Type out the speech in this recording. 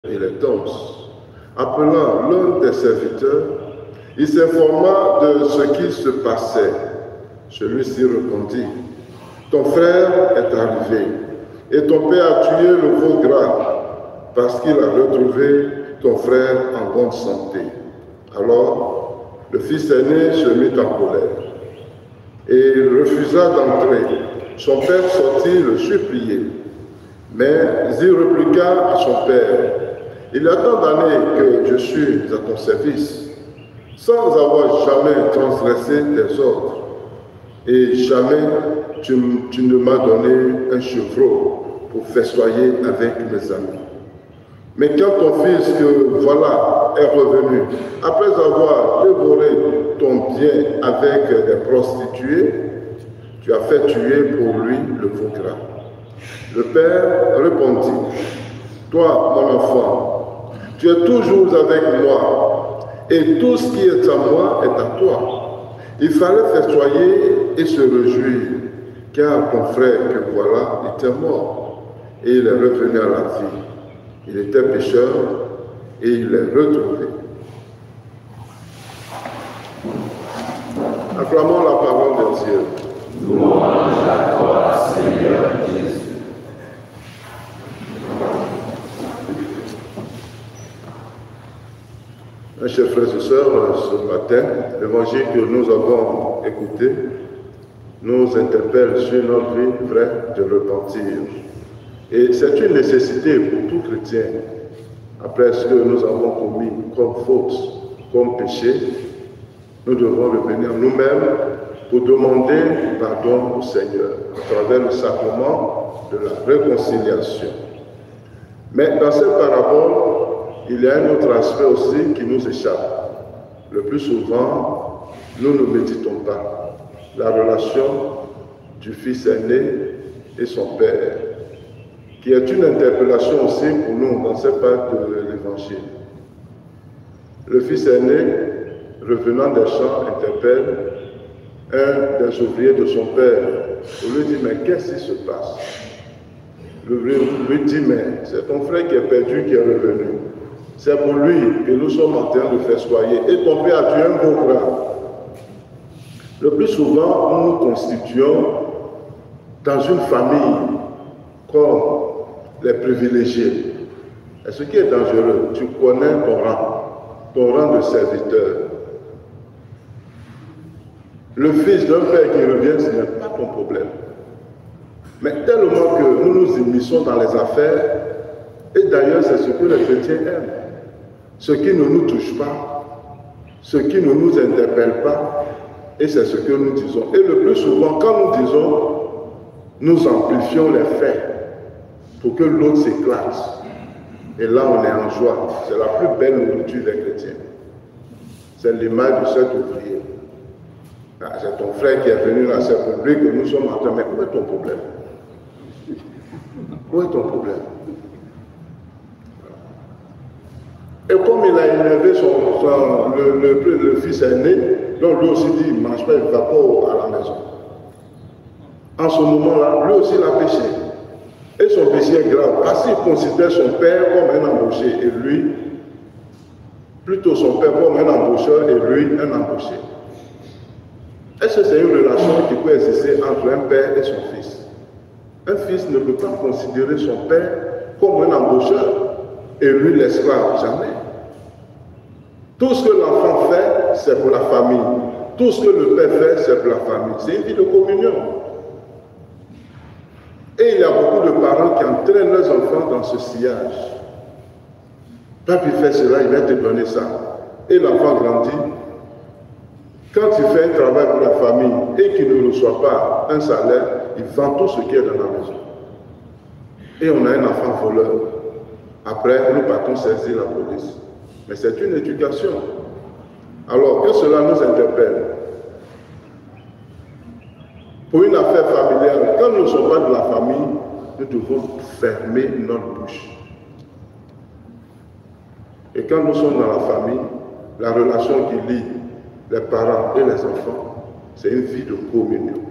et les danses. Appelant l'un des serviteurs, il s'informa de ce qui se passait. Celui-ci répondit, « Ton frère est arrivé, et ton père a tué le veau gras, parce qu'il a retrouvé ton frère en bonne santé. » Alors, le fils aîné se mit en colère, et il refusa d'entrer. Son père sortit le supplier, mais il répliqua à son père, « Il y a tant d'années que je suis à ton service, sans avoir jamais transgressé tes ordres, et jamais tu ne m'as donné un chevreau pour festoyer avec mes amis. Mais quand ton fils que voilà est revenu, après avoir dévoré ton bien avec des prostituées, tu as fait tuer pour lui le veau gras. » Le père répondit, « Toi, mon enfant, tu es toujours avec moi, et tout ce qui est à moi est à toi. Il fallait festoyer et se réjouir, car ton frère que voilà était mort, et il est revenu à la vie. Il était pécheur, et il est retrouvé. » Acclamons la parole de Dieu. Louange à toi, Seigneur Jésus. Mes chers frères et sœurs, ce matin, l'évangile que nous avons écouté nous interpelle sur notre vie vraie de repentir. Et c'est une nécessité pour tout chrétien. Après ce que nous avons commis comme faute, comme péché, nous devons revenir nous-mêmes pour demander pardon au Seigneur à travers le sacrement de la réconciliation. Mais dans cette parabole, il y a un autre aspect aussi qui nous échappe. Le plus souvent, nous ne méditons pas la relation du fils aîné et son père, qui est une interpellation aussi pour nous dans cette part de l'Évangile. Le fils aîné, revenant des champs, interpelle un des ouvriers de son père. On lui dit, « Mais qu'est-ce qui se passe ?» L'ouvrier lui dit, « Mais c'est ton frère qui est perdu qui est revenu. C'est pour lui que nous sommes en train de festoyer. Et ton père a tué un veau gras. » Le plus souvent, nous nous constituons dans une famille comme les privilégiés. Et ce qui est dangereux, tu connais ton rang de serviteur. Le fils d'un père qui revient, ce n'est pas ton problème. Mais tellement que nous nous immisçons dans les affaires, et d'ailleurs c'est ce que les chrétiens aiment. Ce qui ne nous touche pas, ce qui ne nous interpelle pas, et c'est ce que nous disons. Et le plus souvent, quand nous disons, nous amplifions les faits pour que l'autre s'éclate. Et là, on est en joie. C'est la plus belle nourriture des chrétiens. C'est l'image de cet ouvrier. Ah, c'est ton frère qui est venu dans cette rubrique que nous sommes en train. Mais où est ton problème? Où est ton problème? Et comme il a énervé le fils aîné, donc lui aussi dit, il ne mange pas, il ne va pas à la maison. En ce moment-là, lui aussi il a péché. Et son péché est grave, parce qu'il considère son père comme un embauché, et lui, plutôt son père comme un embaucheur, et lui, un embauché. Est-ce que c'est une relation qui peut exister entre un père et son fils? Un fils ne peut pas considérer son père comme un embaucheur, et lui l'esclave, jamais. Tout ce que l'enfant fait, c'est pour la famille. Tout ce que le père fait, c'est pour la famille. C'est une vie de communion. Et il y a beaucoup de parents qui entraînent leurs enfants dans ce sillage. Papi fait cela, il va te donner ça. Et l'enfant grandit. Quand il fait un travail pour la famille et qu'il ne reçoit pas un salaire, il vend tout ce qui est dans la maison. Et on a un enfant voleur. Après, nous partons saisir la police. Mais c'est une éducation. Alors que cela nous interpelle. Pour une affaire familiale, quand nous ne sommes pas de la famille, nous devons fermer notre bouche. Et quand nous sommes dans la famille, la relation qui lie les parents et les enfants, c'est une vie de communion.